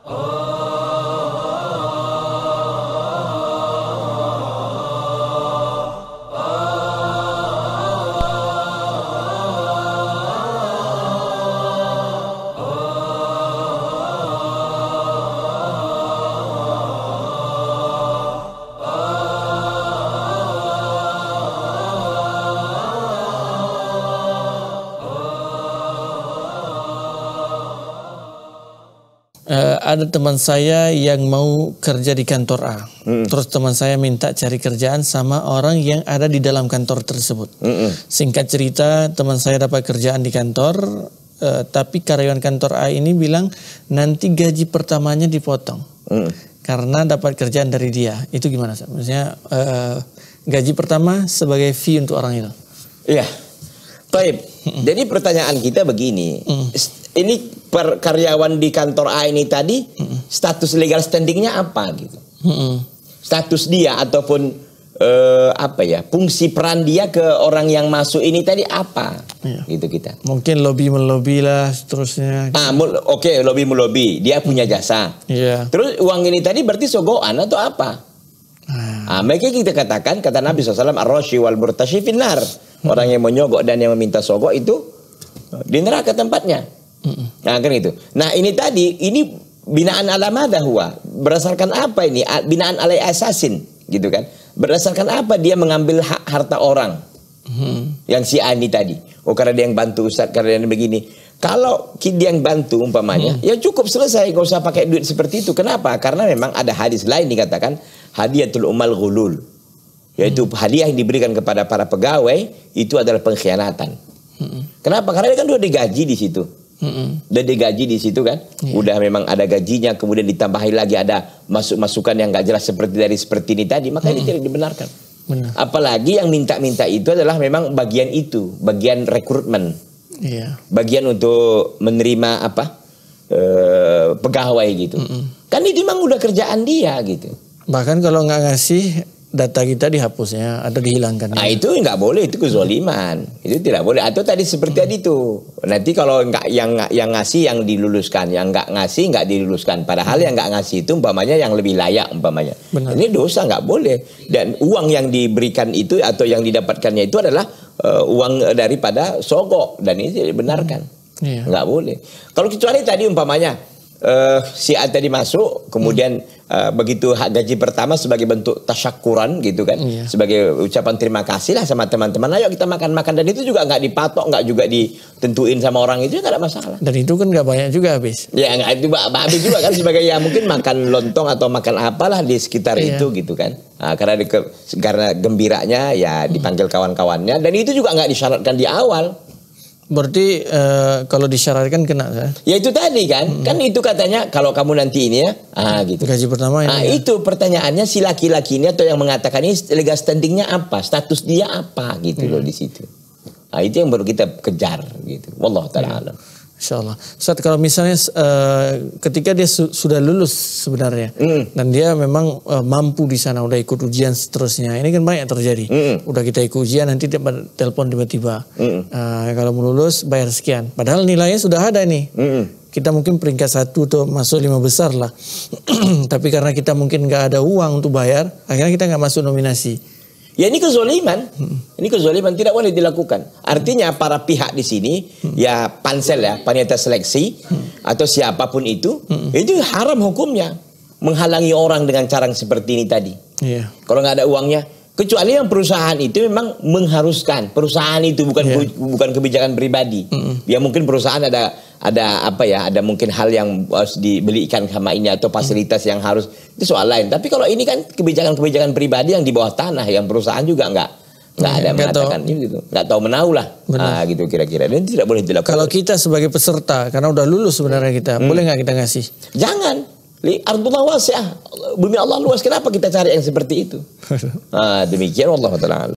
Ada teman saya yang mau kerja di kantor A. Terus teman saya minta cari kerjaan sama orang yang ada di dalam kantor tersebut. Singkat cerita, teman saya dapat kerjaan di kantor, tapi karyawan kantor A ini bilang nanti gaji pertamanya dipotong. Karena dapat kerjaan dari dia. Itu gimana? Maksudnya gaji pertama sebagai fee untuk orang itu. Iya. Baik. Jadi pertanyaan kita begini. Ini karyawan di kantor A ini tadi status legal standingnya apa gitu? Status dia ataupun apa ya, fungsi peran dia ke orang yang masuk ini tadi apa? Gitu kita. Mungkin lobby melobi lah seterusnya. Oke, lobby melobi. Dia punya jasa. Terus uang ini tadi berarti sogokan atau apa? Makanya kita katakan, kata Nabi SAW, ar-rashi wal murtashi finnar. Orang yang menyogok dan yang meminta sogok itu di neraka tempatnya. Nah kan itu. Nah ini tadi, ini binaan ala madha huwa. Berdasarkan apa ini? Binaan alai asasin, gitu kan? Berdasarkan apa dia mengambil hak harta orang? Yang si Ani tadi. Oh karena dia yang bantu Ustaz, karena dia yang begini. Kalau dia yang bantu umpamanya, ya cukup selesai, gak usah pakai duit seperti itu. Kenapa? Karena memang ada hadis lain dikatakan hadiyatul umal ghulul. Yaitu hadiah yang diberikan kepada para pegawai itu adalah pengkhianatan. Kenapa? Karena dia kan udah digaji di situ. Udah digaji di situ kan, udah memang ada gajinya, kemudian ditambahin lagi ada masukan yang gak jelas seperti ini tadi, maka ini tidak dibenarkan. Apalagi yang minta-minta itu adalah memang bagian itu, bagian rekrutmen, bagian untuk menerima apa pegawai gitu. Kan ini memang udah kerjaan dia gitu. Bahkan kalau nggak ngasih, data kita dihapusnya atau dihilangkan. Nah itu nggak boleh, itu kezoliman, itu tidak boleh. Atau tadi seperti tadi itu, nanti kalau nggak yang ngasih yang diluluskan, yang nggak ngasih nggak diluluskan. Padahal yang nggak ngasih itu umpamanya yang lebih layak umpamanya. Ini dosa, nggak boleh. Dan uang yang diberikan itu atau yang didapatkannya itu adalah uang daripada sogok, dan ini tidak dibenarkan. Nggak boleh. Kalau kecuali tadi umpamanya si A tadi masuk, kemudian begitu gaji pertama sebagai bentuk tasyakuran gitu kan, sebagai ucapan terima kasih lah sama teman-teman, ayo kita makan-makan, dan itu juga nggak dipatok, nggak juga ditentuin sama orang, itu nggak ada masalah. Dan itu kan nggak banyak juga habis. Ya nggak itu habis juga kan, sebagai ya mungkin makan lontong atau makan apalah di sekitar itu gitu kan. Nah, karena gembiranya ya dipanggil kawan-kawannya, dan itu juga nggak disyaratkan di awal. Berarti kalau disyaratkan kena kan? Ya itu tadi kan, kan itu katanya kalau kamu nanti ini ya, gitu. Gaji pertama ini. Itu pertanyaannya si laki-laki ini atau yang mengatakan ini legal standingnya apa, status dia apa gitu loh di situ. Nah itu yang baru kita kejar gitu. Wallahu ta'ala alam. Insyaallah. Ustaz, kalau misalnya ketika dia sudah lulus sebenarnya dan dia memang mampu di sana, udah ikut ujian seterusnya, ini kan banyak terjadi. Udah kita ikut ujian, nanti dia telepon tiba-tiba, kalau mau lulus bayar sekian. Padahal nilainya sudah ada nih. Kita mungkin peringkat 1 atau masuk 5 besar lah. Tapi karena kita mungkin nggak ada uang untuk bayar, akhirnya kita nggak masuk nominasi. Ya ini kezoliman, ini kezoliman, tidak boleh dilakukan. Artinya para pihak di sini, ya pansel ya, panitia seleksi atau siapapun itu haram hukumnya menghalangi orang dengan cara seperti ini tadi. Kalau nggak ada uangnya, kecuali yang perusahaan itu memang mengharuskan, perusahaan itu bukan kebijakan pribadi. Ya mungkin perusahaan ada apa ya, ada mungkin hal yang harus dibelikan sama ini atau fasilitas yang harus, itu soal lain. Tapi kalau ini kan kebijakan-kebijakan pribadi yang di bawah tanah, yang perusahaan juga nggak ada mengatakan gitu, nggak tahu menahu lah, gitu kira-kira. Dan tidak boleh dilakukan. Kalau kita sebagai peserta, karena udah lulus sebenarnya kita, boleh nggak kita ngasih? Jangan. Ardullah wasi'ah, bumi Allah luas, kenapa kita cari yang seperti itu? Demikian, wallahu ta'ala.